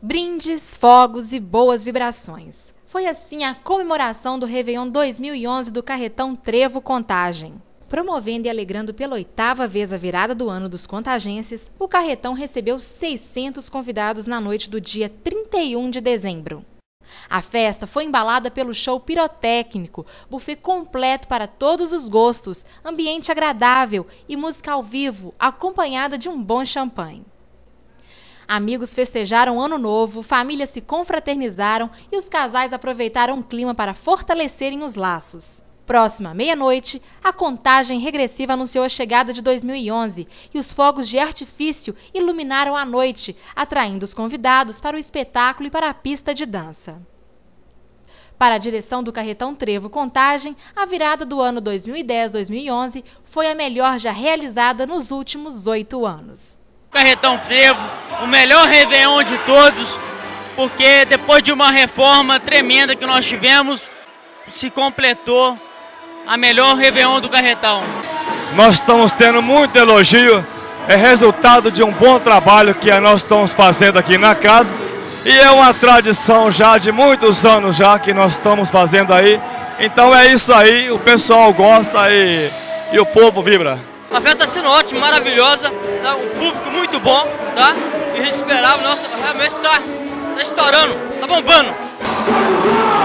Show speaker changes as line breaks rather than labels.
Brindes, fogos e boas vibrações. Foi assim a comemoração do Réveillon 2011 do Carretão Trevo Contagem. Promovendo e alegrando pela 8ª vez a virada do ano dos contagenses, o Carretão recebeu 600 convidados na noite do dia 31 de dezembro. A festa foi embalada pelo show pirotécnico, buffet completo para todos os gostos, ambiente agradável e música ao vivo, acompanhada de um bom champanhe. Amigos festejaram Ano Novo, famílias se confraternizaram e os casais aproveitaram o clima para fortalecerem os laços. Próxima meia-noite, a contagem regressiva anunciou a chegada de 2011 e os fogos de artifício iluminaram a noite, atraindo os convidados para o espetáculo e para a pista de dança. Para a direção do Carretão Trevo Contagem, a virada do ano 2010-2011 foi a melhor já realizada nos últimos 8 anos.
Carretão Trevo, o melhor Réveillon de todos, porque depois de uma reforma tremenda que nós tivemos, se completou a melhor Réveillon do Carretão.
Nós estamos tendo muito elogio, é resultado de um bom trabalho que nós estamos fazendo aqui na casa e é uma tradição já de muitos anos já que nós estamos fazendo aí. Então é isso aí, o pessoal gosta e o povo vibra.
A festa está sendo ótima, maravilhosa, tá? Um público muito bom, tá? E a gente esperava, nossa, realmente está estourando, está bombando.